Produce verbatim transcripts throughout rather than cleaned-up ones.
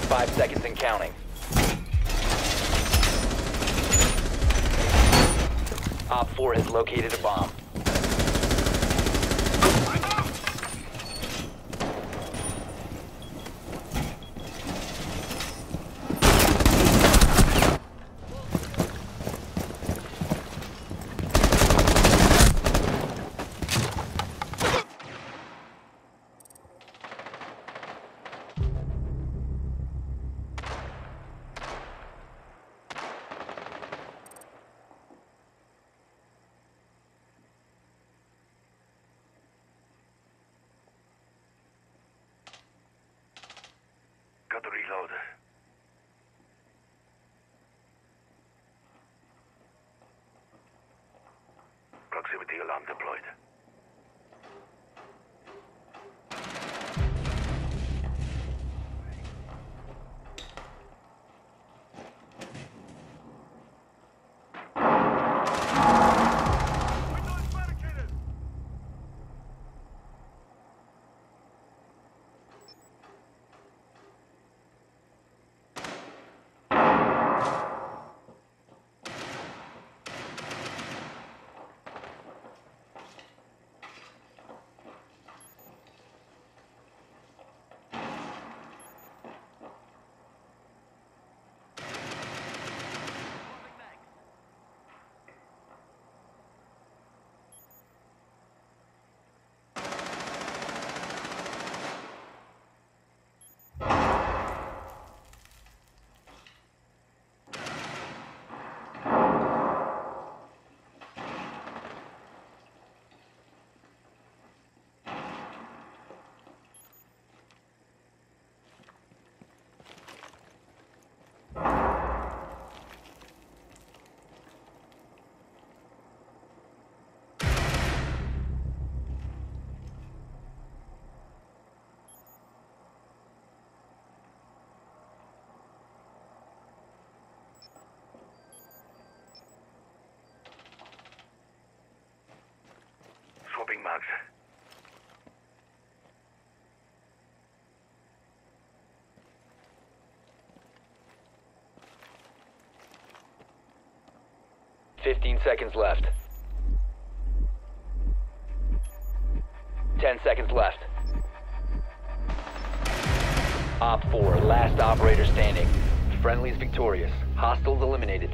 Five seconds and counting. Op four has located a bomb. Got to reload. Proximity alarm deployed. Swapping mags. Fifteen seconds left. Ten seconds left. Op four, last operator standing. Friendly's victorious. Hostiles eliminated.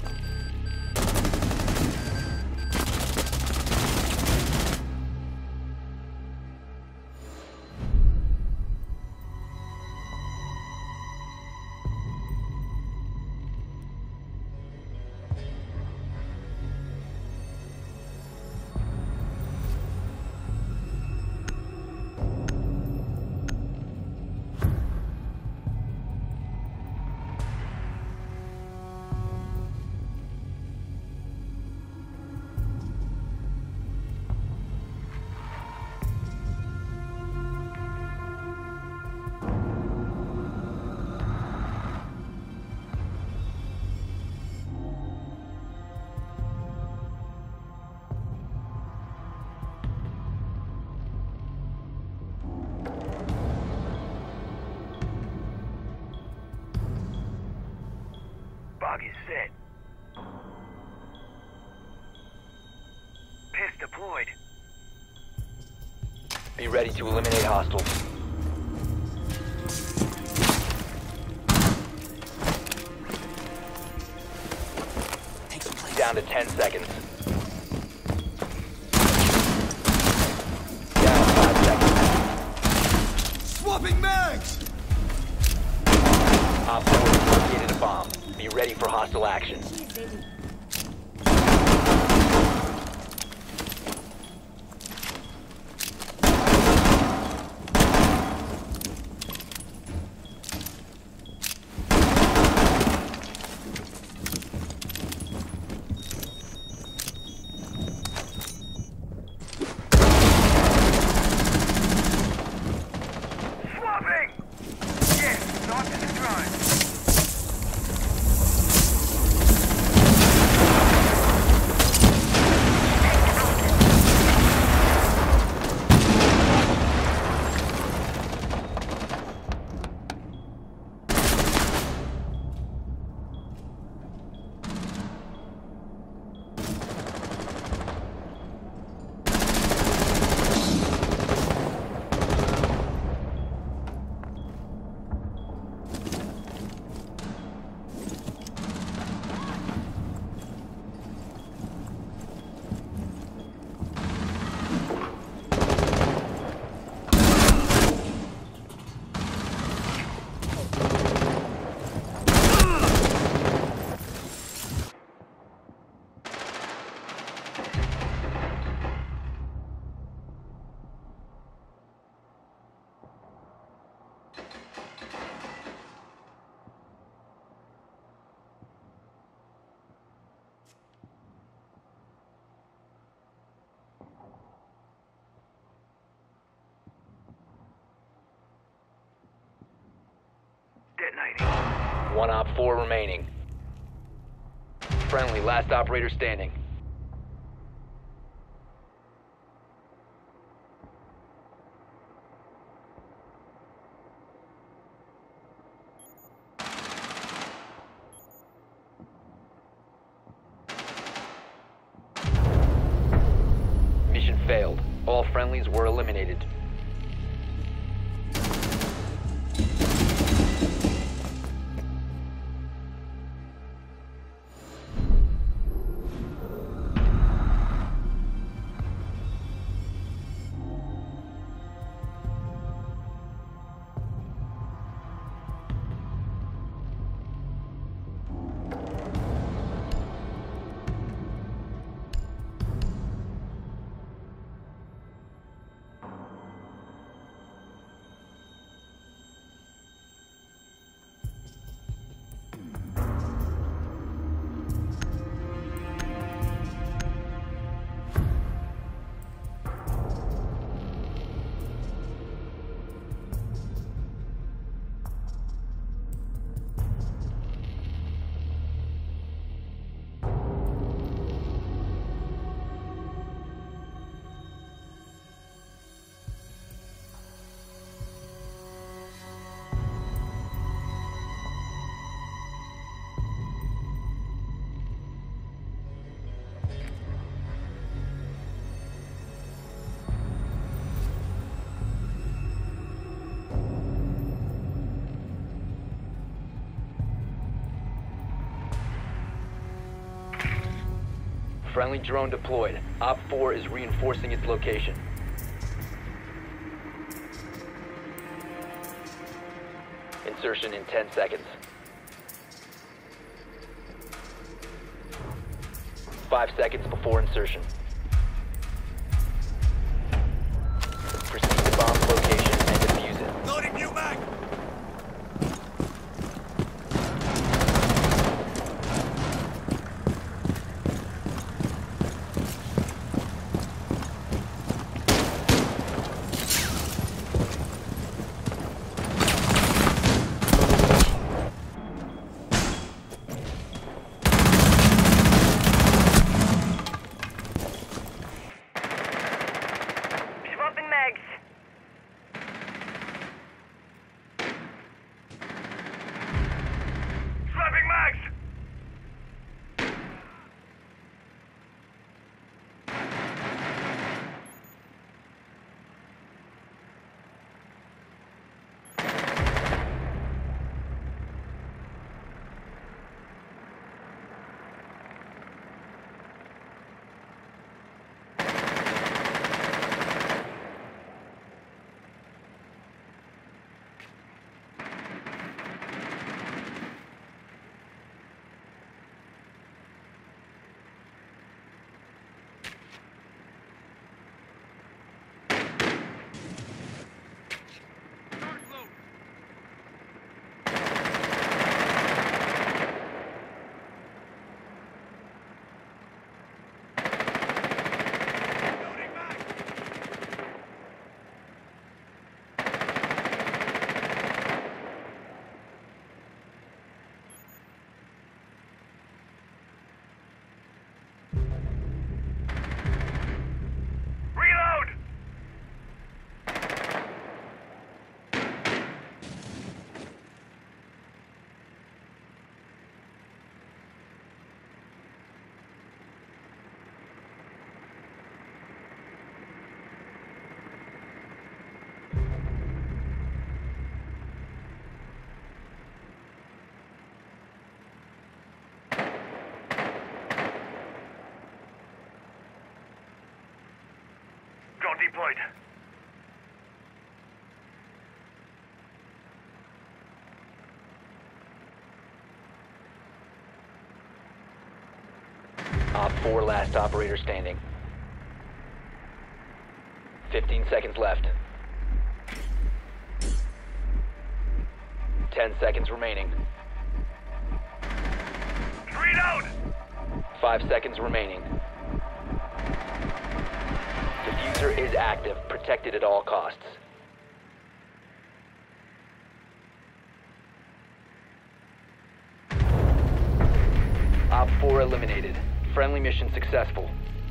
Bug is set. Pest deployed. Be ready to eliminate hostiles. Down to ten seconds. Down five seconds. Swapping mags! Op four has located a bomb. Be ready for hostile action. Swapping! Yes, not in the drive. Detonating. One op four remaining. Friendly, last operator standing. Mission failed. All friendlies were eliminated. Friendly drone deployed. Op four is reinforcing its location. Insertion in ten seconds. Five seconds before insertion. Proceed to bomb's location and defuse it. Loading new mag! Swapping mags. Swapping mags. Reload. Drone deployed. Op four, last operator standing. Fifteen seconds left. Ten seconds remaining. Reload. Five seconds remaining. Diffuser is active, protected at all costs. four eliminated. Friendly mission successful.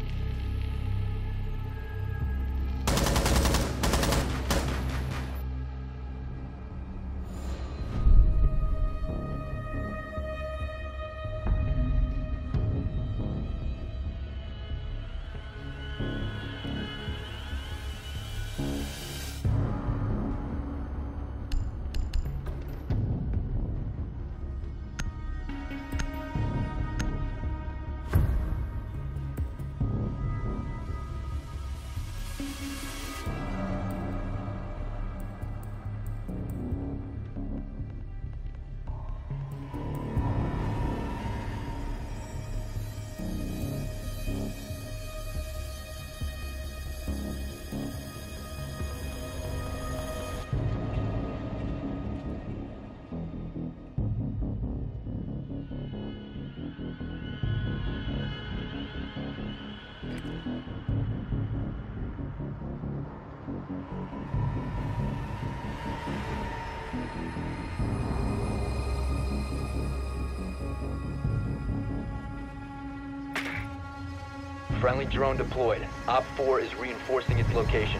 Friendly drone deployed. Op four is reinforcing its location.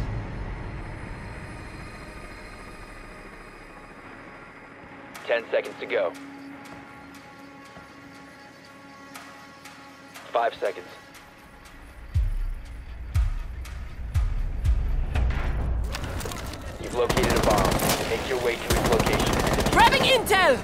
Ten seconds to go. Five seconds. You've located a bomb. Make your way to its location. Grabbing intel!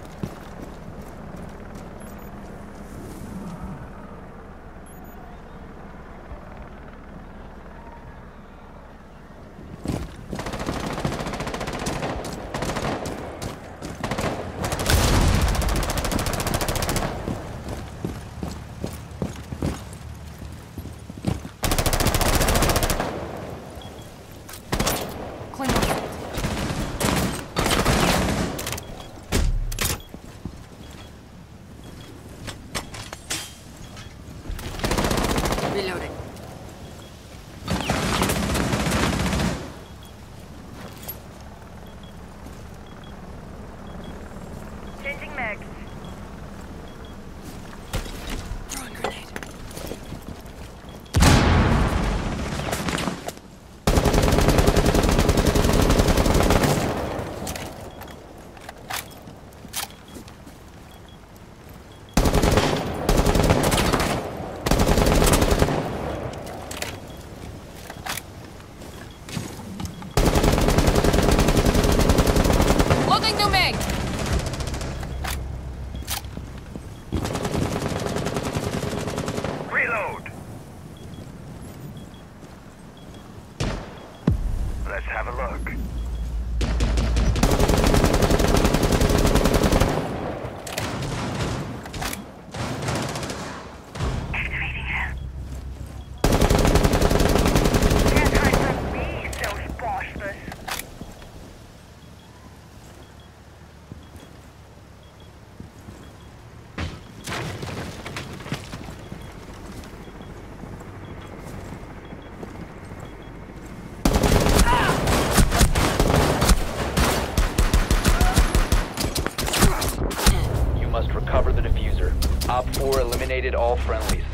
Reloading. Changing mags. Throwing grenade. Loading new mag. Reload. Let's have a look. Activating it. Can't hide from me, those bastards. You must recover the diffuser. Op four eliminated all friendlies.